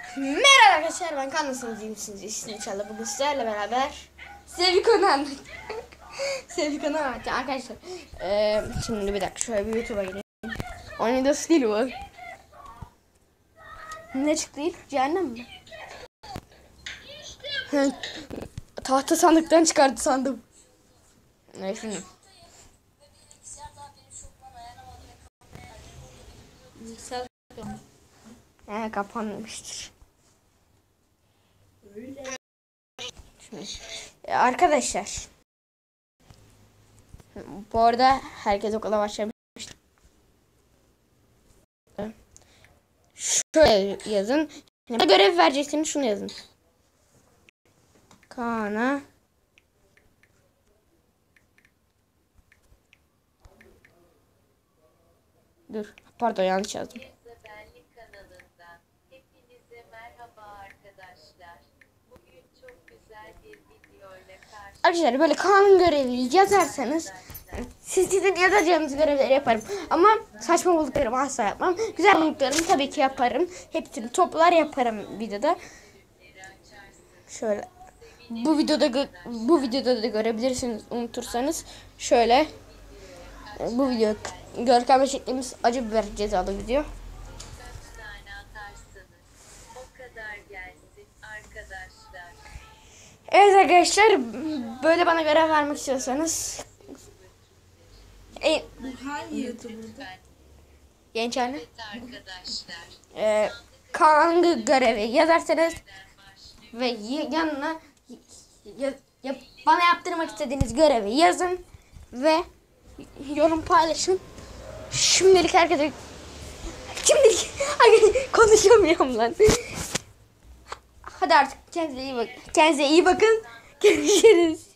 Merhaba arkadaşlar, ben Kaan, nasılsınız, iyi misiniz? İyisiniz inşallah. Bugün sizlerle beraber size konu anlatacağım. Size bir konu anlatacağım arkadaşlar. Şimdi bir dakika şöyle bir YouTube'a gireyim. Oyunda stil var. Ne çıktı ilk? Cehennem mi? Tahta sandıktan çıkardı sandım. Ne şimdi? Kapanmıştır. Şimdi, arkadaşlar, bu arada herkes okula başlamış. Şöyle yazın. Ne görev vereceksiniz, şunu yazın. Kaan'a dur, pardon, yanlış yazdım. Arkadaşlar, böyle Kaan'ın görevi yazarsanız siz sizin yazacağınız görevleri yaparım. Ama saçma bulduklarımı asla yapmam. Güzel bulduklarımı tabii ki yaparım. Hepsini toplar yaparım videoda. Şöyle bu videoda da görebilirsiniz unutursanız. Şöyle bu video Görkem'le çektiğimiz acı biber cezalı video. Evet arkadaşlar, böyle bana görev vermek istiyorsanız Hangi YouTuber'da? genç hali Kaan görevi yazarsanız ve yanına bana yaptırmak istediğiniz görevi yazın ve yorum paylaşın. Şimdilik herkese konuşamıyorum lan. Hadi artık kendinize iyi bakın. Görüşürüz.